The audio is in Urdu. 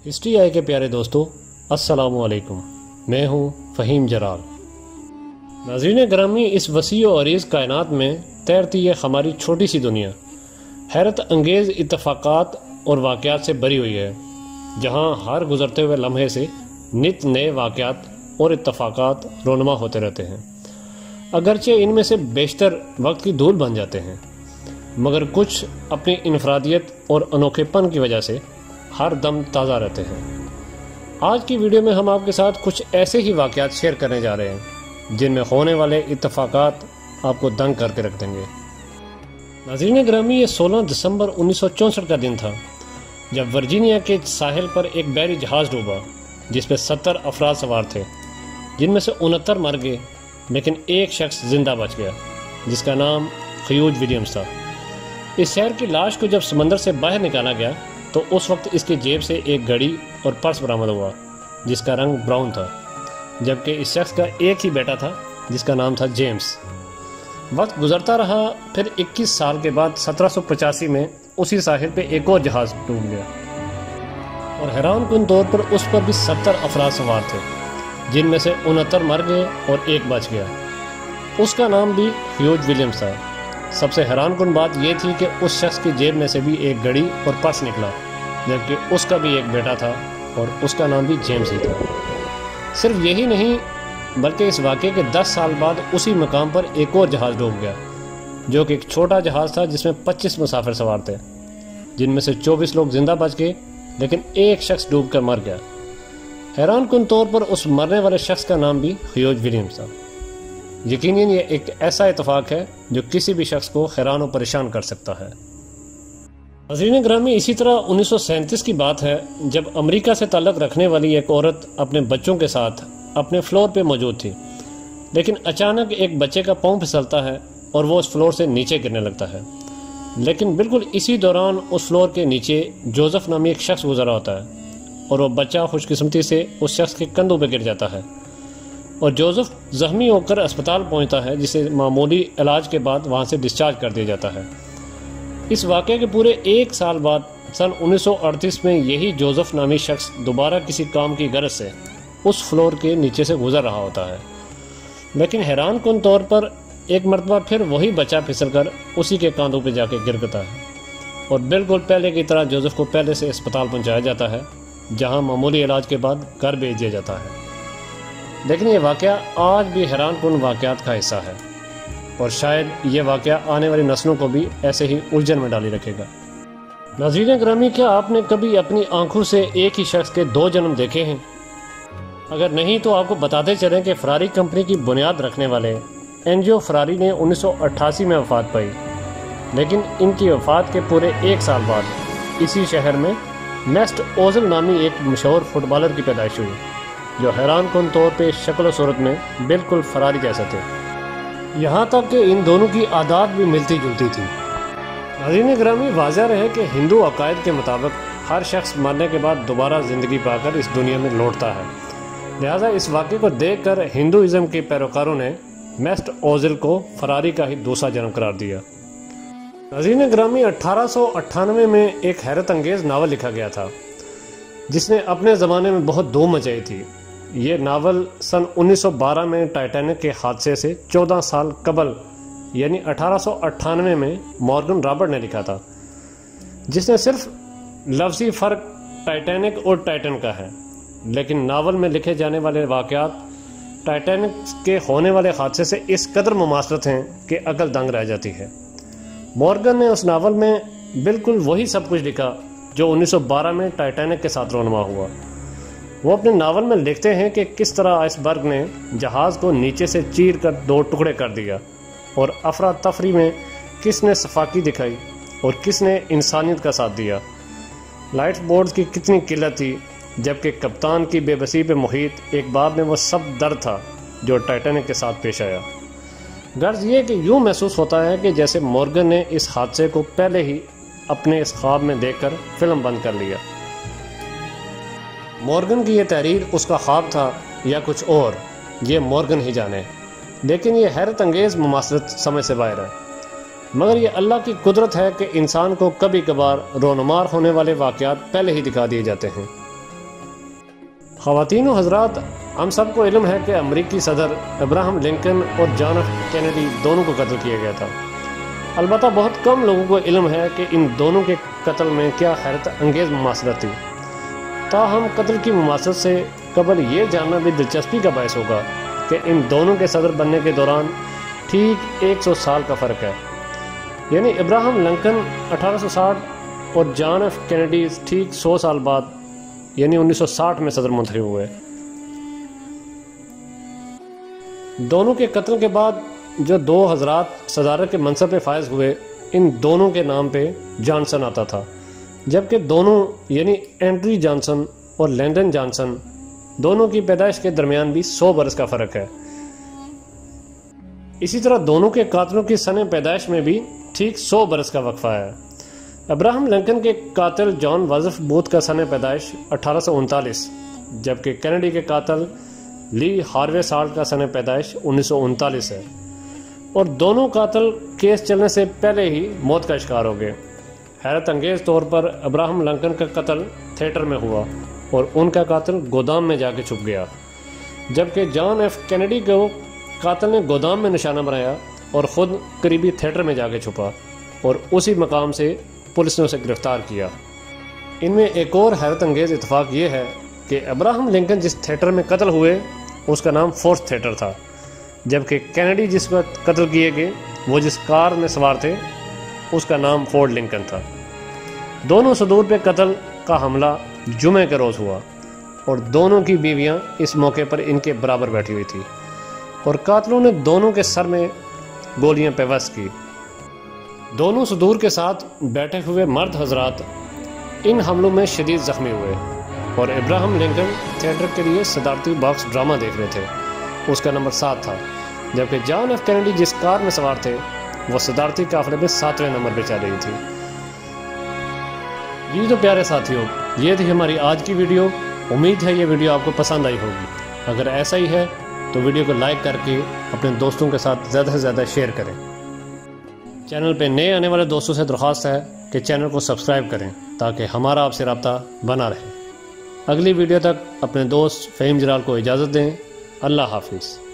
ہسٹری آئی کے پیارے دوستو، السلام علیکم۔ میں ہوں فہیم جرار۔ ناظرین گرامی، اس وسیع و عریض کائنات میں تیرتی یہ ہماری چھوٹی سی دنیا حیرت انگیز اتفاقات اور واقعات سے بھری ہوئی ہے، جہاں ہر گزرتے ہوئے لمحے سے نت نئے واقعات اور اتفاقات رونما ہوتے رہتے ہیں۔ اگرچہ ان میں سے بیشتر وقت کی دھول بن جاتے ہیں، مگر کچھ اپنی انفرادیت اور انوکھے پن کی وجہ سے ہر دم تازہ رہتے ہیں۔ آج کی ویڈیو میں ہم آپ کے ساتھ کچھ ایسے ہی واقعات شیئر کرنے جا رہے ہیں جن میں ہونے والے اتفاقات آپ کو دنگ کر کے رکھ دیں گے۔ ناظرین گرامی، یہ 16 دسمبر 1964 کا دن تھا جب ورجینیا کے ساحل پر ایک بحری جہاز ڈوبا جس پہ 70 افراد سوار تھے، جن میں سے 69 مر گئے لیکن ایک شخص زندہ بچ گیا جس کا نام خیوج ولیمز تھا۔ اس شہر کی لاش کو جب سمندر سے باہر نکالا گیا تو اس وقت اس کی جیب سے ایک گھڑی اور پرس برآمد ہوا جس کا رنگ براؤن تھا، جبکہ اس شخص کا ایک ہی بیٹا تھا جس کا نام تھا جیمز۔ وقت گزرتا رہا، پھر 21 سال کے بعد 1785 میں اسی ساحل پہ ایک اور جہاز ڈوب گیا اور حیران کن طور پر اس پر بھی 70 افراد سوار تھے، جن میں سے 69 مر گئے اور ایک بچ گیا۔ اس کا نام بھی خیوج ولیمز تھا۔ سب سے حیران کن بات یہ تھی کہ اس شخص کی جیب میں سے بھی ایک گھڑی اور پرس نکلا، جبکہ اس کا بھی ایک بیٹا تھا اور اس کا نام بھی جیمز ہی تھا۔ صرف یہی نہیں بلکہ اس واقعے کے 10 سال بعد اسی مقام پر ایک اور جہاز ڈوب گیا، جو کہ ایک چھوٹا جہاز تھا جس میں 25 مسافر سوار تھے، جن میں سے 24 لوگ زندہ بچ گئے لیکن ایک شخص ڈوب کر مر گیا۔ حیران کن طور پر اس مرنے والے شخص کا نام بھی خیوج ولیمز تھا۔ یقیناً یہ ایک ایسا اتفاق ہے جو کسی بھی شخص کو حیران و پریشان کر سکتا ہے۔ ناظرین گرامی، اسی طرح 1937 کی بات ہے جب امریکہ سے تعلق رکھنے والی ایک عورت اپنے بچوں کے ساتھ اپنے فلور پہ موجود تھی، لیکن اچانک ایک بچے کا پاؤں پھسلتا ہے اور وہ اس فلور سے نیچے گرنے لگتا ہے، لیکن بالکل اسی دوران اس فلور کے نیچے جوزف نامی ایک شخص گزرا ہوتا ہے اور وہ بچہ خوش قسمتی سے اس شخص کے کندھوں پہ گر جاتا ہے اور جوزف زخمی ہو کر اسپتال پہنچتا ہے، جسے معمولی علاج کے بعد وہاں سے ڈسچارج کر دیا جاتا ہے۔ اس واقعے کے پورے 1 سال بعد سن 1938 میں یہی جوزف نامی شخص دوبارہ کسی کام کی غرض سے اس فلور کے نیچے سے گزر رہا ہوتا ہے، لیکن حیران کن طور پر ایک مرتبہ پھر وہی بچہ پھسل کر اسی کے کاندھوں پہ جا کے گرتا ہے اور بالکل پہلے کی طرح جوزف کو پہلے سے اسپتال پہنچایا جاتا ہے، جہاں معمولی علاج کے بعد گھر بھیج دیا جاتا ہے۔ لیکن یہ واقعہ آج بھی حیران کن واقعات کا حصہ ہے اور شاید یہ واقعہ آنے والی نسلوں کو بھی ایسے ہی الجھن میں ڈالی رکھے گا۔ ناظرین گرامی، کیا آپ نے کبھی اپنی آنکھوں سے ایک ہی شخص کے 2 جنم دیکھے ہیں؟ اگر نہیں تو آپ کو بتاتے چلیں کہ فراری کمپنی کی بنیاد رکھنے والے انجو فراری نے 1988 میں وفات پائی، لیکن ان کی وفات کے پورے 1 سال بعد اسی شہر میں میسٹ اوزل نامی ایک مشہور فٹ بالر کی پیدائش ہوئی، جو حیران کن طور پہ شکل و صورت میں بالکل فراری جیسا تھے، یہاں تک کہ ان دونوں کی عادات بھی ملتی جلتی تھی۔ ناظرین گرامی، واضح رہے کہ ہندو عقائد کے مطابق ہر شخص مرنے کے بعد دوبارہ زندگی پا کر اس دنیا میں لوٹتا ہے، لہٰذا اس واقعے کو دیکھ کر ہندوازم کے پیروکاروں نے میسٹ اوزل کو فراری کا ہی دوسرا جنم قرار دیا۔ ناظرین گرامی، 1898 میں ایک حیرت انگیز ناول لکھا گیا تھا جس نے اپنے زمانے میں بہت دھوم مچائی تھی۔ یہ ناول سن 1912 میں ٹائٹینک کے حادثے سے 14 سال قبل یعنی 1898 میں مورگن رابرٹ نے لکھا تھا، جس نے صرف لفظی فرق ٹائٹینک اور ٹائٹن کا ہے، لیکن ناول میں لکھے جانے والے واقعات ٹائٹینک کے ہونے والے حادثے سے اس قدر مماثلت ہیں کہ عقل دنگ رہ جاتی ہے۔ مورگن نے اس ناول میں بالکل وہی سب کچھ لکھا جو 1912 میں ٹائٹینک کے ساتھ رونما ہوا۔ وہ اپنے ناول میں لکھتے ہیں کہ کس طرح آئس برگ نے جہاز کو نیچے سے چیر کر 2 ٹکڑے کر دیا اور افراتفری میں کس نے صفاقی دکھائی اور کس نے انسانیت کا ساتھ دیا۔ لائف بورڈز کی کتنی قلت تھی، جبکہ کپتان کی بے بسی پہ محیط ایک باب میں وہ سب درد تھا جو ٹائٹینک کے ساتھ پیش آیا۔ غرض یہ کہ یوں محسوس ہوتا ہے کہ جیسے مورگن نے اس حادثے کو پہلے ہی اپنے اس خواب میں دیکھ کر فلم بند کر لیا۔ مورگن کی یہ تحریر اس کا خواب تھا یا کچھ اور، یہ مورگن ہی جانے، لیکن یہ حیرت انگیز مماثلت سمجھ سے باہر ہے۔ مگر یہ اللہ کی قدرت ہے کہ انسان کو کبھی کبھار رونمار ہونے والے واقعات پہلے ہی دکھا دیے جاتے ہیں خواتین و حضرات، ہم سب کو علم ہے کہ امریکی صدر ابراہم لنکن اور جان ایف کینیڈی دونوں کو قتل کیا گیا تھا۔ البتہ بہت کم لوگوں کو علم ہے کہ ان دونوں کے قتل میں کیا حیرت انگیز مماثلت تھی۔ تاہم قتل کی مماثلت سے قبل یہ جاننا بھی دلچسپی کا باعث ہوگا کہ ان دونوں کے صدر بننے کے دوران ٹھیک 100 سال کا فرق ہے، یعنی ابراہم لنکن 1860 اور جان ایف کینیڈی ٹھیک 100 سال بعد یعنی 1960 میں صدر منتخب ہوئے۔ دونوں کے قتل کے بعد جو 2 حضرات صدارت کے منصب پہ فائز ہوئے، ان دونوں کے نام پہ جانسن آتا تھا، جبکہ دونوں یعنی اینڈریو جانسن اور لینڈن جانسن دونوں کی پیدائش کے درمیان بھی 100 برس کا فرق ہے۔ اسی طرح دونوں کے قاتلوں کی سن پیدائش میں بھی ٹھیک 100 برس کا وقفہ ہے۔ ابراہم لنکن کے قاتل جان وازف بوتھ کا سن پیدائش 1839، جبکہ کینیڈی کے قاتل لی ہاروے سالٹ کا سن پیدائش 1939 ہے، اور دونوں قاتل کیس چلنے سے پہلے ہی موت کا شکار ہو گئے۔ حیرت انگیز طور پر ابراہم لنکن کا قتل تھیٹر میں ہوا اور ان کا قاتل گودام میں جا کے چھپ گیا، جبکہ جان ایف کینیڈی کو قاتل نے گودام میں نشانہ بنایا اور خود قریبی تھیٹر میں جا کے چھپا، اور اسی مقام سے پولیس نے اسے گرفتار کیا۔ ان میں ایک اور حیرت انگیز اتفاق یہ ہے کہ ابراہم لنکن جس تھیٹر میں قتل ہوئے اس کا نام فورتھ تھیٹر تھا، جبکہ کینیڈی جس وقت قتل کیے گئے وہ جس کار میں سوار تھے اس کا نام فورڈ لنکن تھا۔ دونوں صدور پہ قتل کا حملہ جمعے کے روز ہوا، اور دونوں کی بیویاں اس موقع پر ان کے برابر بیٹھی ہوئی تھی، اور قاتلوں نے دونوں کے سر میں گولیاں پیوست کی۔ دونوں صدور کے ساتھ بیٹھے ہوئے مرد حضرات ان حملوں میں شدید زخمی ہوئے، اور ابراہم لنکن تھیٹر کے لیے صدارتی باکس ڈرامہ دیکھ رہے تھے، اس کا نمبر 7 تھا، جبکہ جان ایف کینیڈی جس کار میں سوار تھے وہ صدارتی قافلے میں 7ویں نمبر پہ چل رہی تھی۔ جی تو پیارے ساتھیوں، یہ تھی ہماری آج کی ویڈیو۔ امید ہے یہ ویڈیو آپ کو پسند آئی ہوگی۔ اگر ایسا ہی ہے تو ویڈیو کو لائک کر کے اپنے دوستوں کے ساتھ زیادہ سے زیادہ شیئر کریں۔ چینل پہ نئے آنے والے دوستوں سے درخواست ہے کہ چینل کو سبسکرائب کریں تاکہ ہمارا آپ سے رابطہ بنا رہے۔ اگلی ویڈیو تک اپنے دوست فہیم جلال کو اجازت دیں۔ اللہ حافظ۔